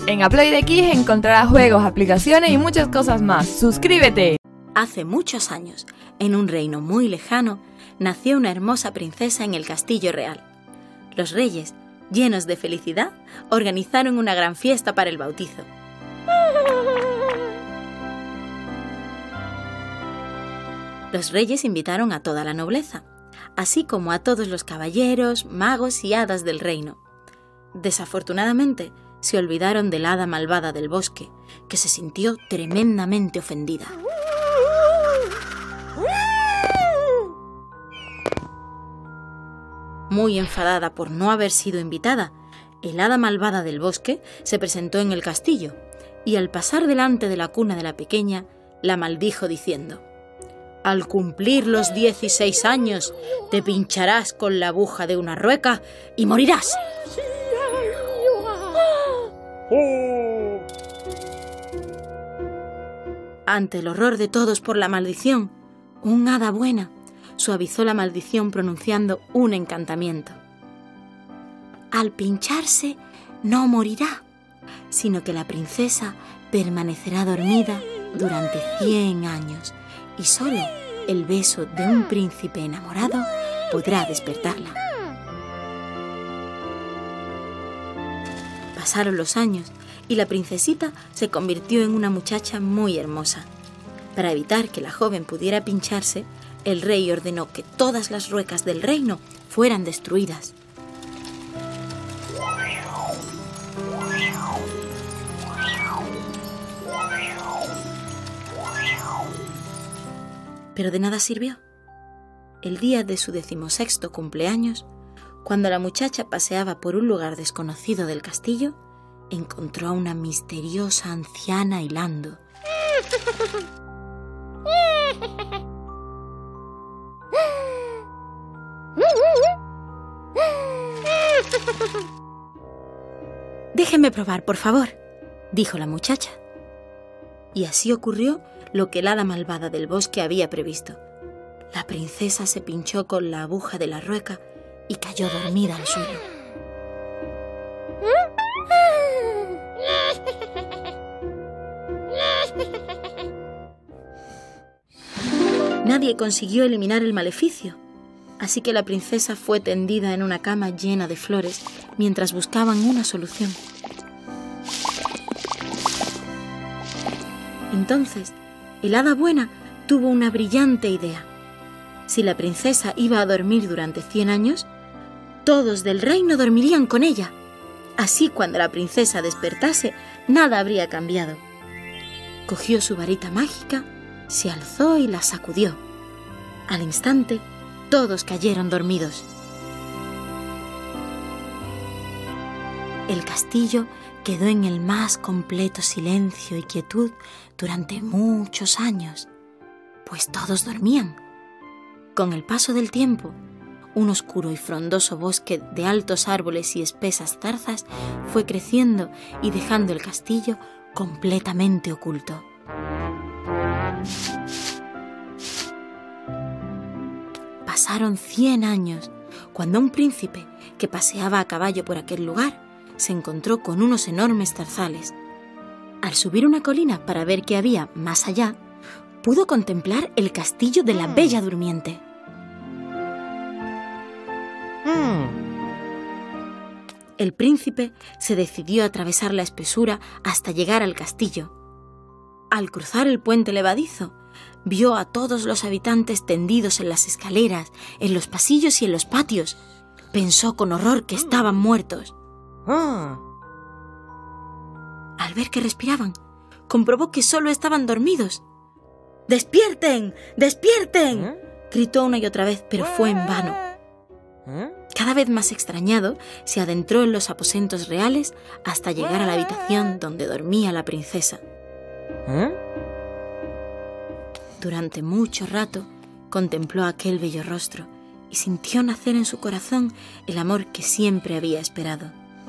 En Aploid X encontrarás juegos, aplicaciones y muchas cosas más. ¡Suscríbete! Hace muchos años, en un reino muy lejano, nació una hermosa princesa en el castillo real. Los reyes, llenos de felicidad, organizaron una gran fiesta para el bautizo. Los reyes invitaron a toda la nobleza, así como a todos los caballeros, magos y hadas del reino. Desafortunadamente, se olvidaron del hada malvada del bosque, que se sintió tremendamente ofendida. Muy enfadada por no haber sido invitada, el hada malvada del bosque se presentó en el castillo y al pasar delante de la cuna de la pequeña, la maldijo diciendo: «Al cumplir los 16 años, te pincharás con la aguja de una rueca y morirás». Ante el horror de todos por la maldición, un hada buena suavizó la maldición pronunciando un encantamiento. Al pincharse no morirá, sino que la princesa permanecerá dormida durante 100 años y solo el beso de un príncipe enamorado podrá despertarla. Pasaron los años y la princesita se convirtió en una muchacha muy hermosa. Para evitar que la joven pudiera pincharse, el rey ordenó que todas las ruecas del reino fueran destruidas. Pero de nada sirvió. El día de su 16º cumpleaños, cuando la muchacha paseaba por un lugar desconocido del castillo, encontró a una misteriosa anciana hilando. «Déjeme probar, por favor», dijo la muchacha. Y así ocurrió lo que el hada malvada del bosque había previsto. La princesa se pinchó con la aguja de la rueca y cayó dormida al suelo. Nadie consiguió eliminar el maleficio, así que la princesa fue tendida en una cama llena de flores mientras buscaban una solución. Entonces, el hada buena tuvo una brillante idea. Si la princesa iba a dormir durante 100 años, todos del reino dormirían con ella. Así, cuando la princesa despertase, nada habría cambiado. Cogió su varita mágica, se alzó y la sacudió. Al instante, todos cayeron dormidos. El castillo quedó en el más completo silencio y quietud durante muchos años, pues todos dormían. Con el paso del tiempo, un oscuro y frondoso bosque de altos árboles y espesas zarzas fue creciendo y dejando el castillo completamente oculto. Pasaron 100 años cuando un príncipe que paseaba a caballo por aquel lugar se encontró con unos enormes zarzales. Al subir una colina para ver qué había más allá, pudo contemplar el castillo de la Bella Durmiente. El príncipe se decidió a atravesar la espesura hasta llegar al castillo. Al cruzar el puente levadizo, vio a todos los habitantes tendidos en las escaleras, en los pasillos y en los patios. Pensó con horror que estaban muertos. Al ver que respiraban, comprobó que solo estaban dormidos. «¡Despierten! ¡Despierten!», gritó una y otra vez, pero fue en vano. Cada vez más extrañado, se adentró en los aposentos reales hasta llegar a la habitación donde dormía la princesa. Durante mucho rato contempló aquel bello rostro y sintió nacer en su corazón el amor que siempre había esperado.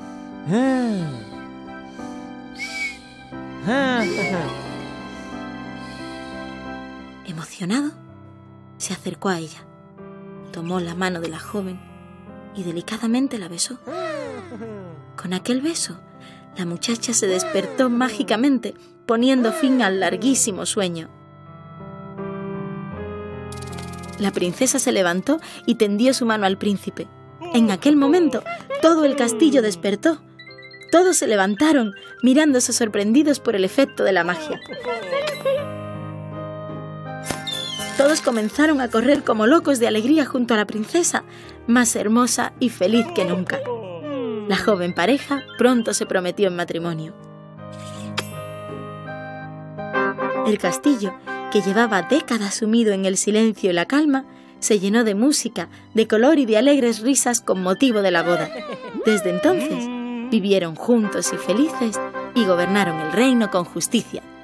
Emocionado, se acercó a ella, tomó la mano de la joven y delicadamente la besó. Con aquel beso, La muchacha se despertó mágicamente, poniendo fin al larguísimo sueño. La princesa se levantó y tendió su mano al príncipe. En aquel momento, todo el castillo despertó. Todos se levantaron, mirándose sorprendidos por el efecto de la magia. Todos comenzaron a correr como locos de alegría junto a la princesa, más hermosa y feliz que nunca. La joven pareja pronto se prometió en matrimonio. El castillo, que llevaba décadas sumido en el silencio y la calma, se llenó de música, de color y de alegres risas con motivo de la boda. Desde entonces, vivieron juntos y felices y gobernaron el reino con justicia.